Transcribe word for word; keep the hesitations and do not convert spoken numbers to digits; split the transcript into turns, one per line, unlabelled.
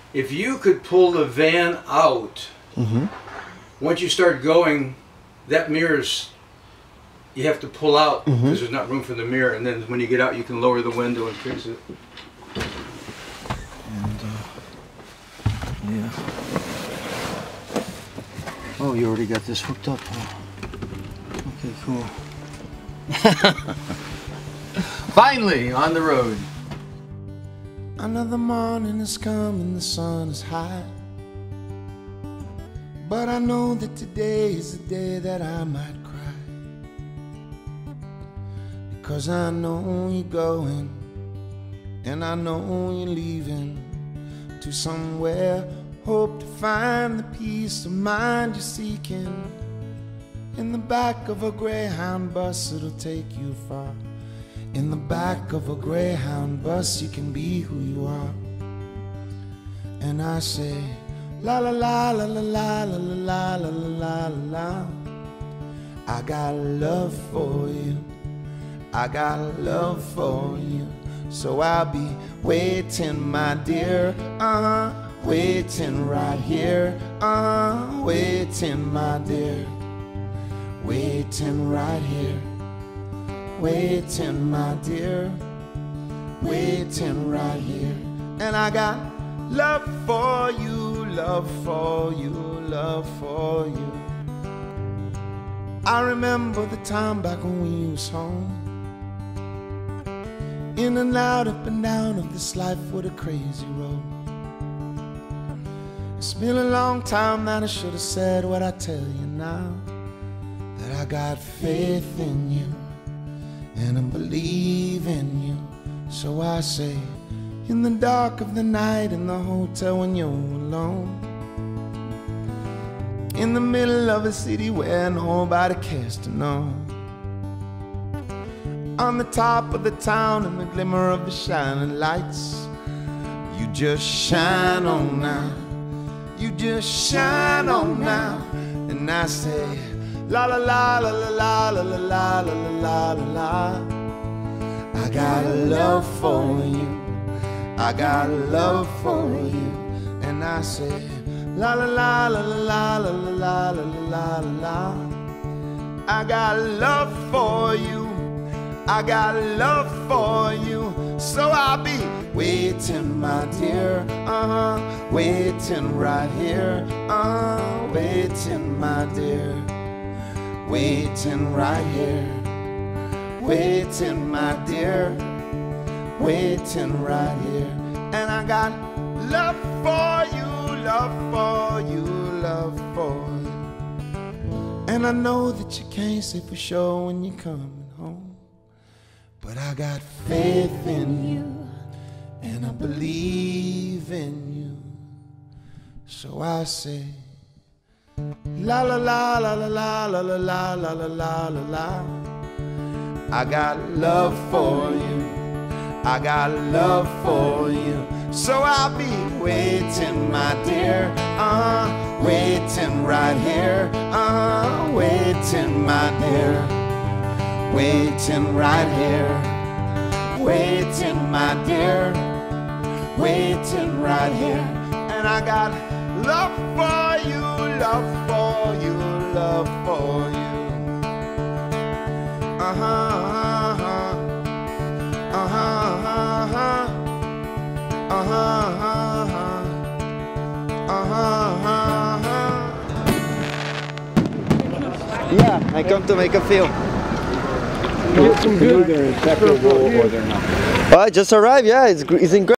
if you could pull the van out,
mm-hmm.
once you start going, that mirror's, you have to pull out because
mm-hmm.
there's not room for the mirror, and then when you get out you can lower the window and fix it.
And uh, yeah. Oh, you already got this hooked up, huh? Okay, cool. Finally on the road.
Another morning has come and the sun is high, but I know that today is the day that I might cry, because I know you're going and I know you're leaving to somewhere. Hope to find the peace of mind you're seeking in the back of a Greyhound bus. It'll take you far. In the back of a Greyhound bus you can be who you are. And I say la la la la la la la la la la la la. I got love for you, I got love for you. So I'll be waiting, my dear, uh-huh, waiting right here, uh-huh, waiting, my dear, waiting right here, waiting, my dear, waiting right here. And I got love for you, love for you, love for you. I remember the time back when we was home, in and out, up and down of this life with a crazy road. It's been a long time that I should have said what I tell you now, that I got faith in you and I believe in you. So I say, in the dark of the night, in the hotel when you're alone, in the middle of a city where nobody cares to know, on the top of the town in the glimmer of the shining lights, you just shine on now, you just shine on now. And I say la la la la la la la la la la la la. I got love for you, I got love for you. And I say la la la la la la la la la la la. I got love for you, I got love for you. So I'll be waiting, my dear, uh-huh, waiting right here, uh-huh, waiting, my dear, waiting right here, waiting, my dear, waiting right here. And I got love for you, love for you, love for you. And I know that you can't say for sure when you're coming home, but I got faith in you and I believe in you. So I say la la la la la la la la la la la la la. I got love for you, I got love for you. So I'll be waiting, my dear, uh-huh, waiting right here, uh-huh, waiting, my dear, waiting right here, waiting, my dear, waiting right here. And I got love for you, love for you, love for you. Uh-huh, uh-huh, uh-huh, uh-huh, uh-huh, uh-huh, uh-huh.
Yeah, I come to make a film.
Get some good. Either acceptable or they're not.
Well, I just arrived, yeah, it's, it's incredible.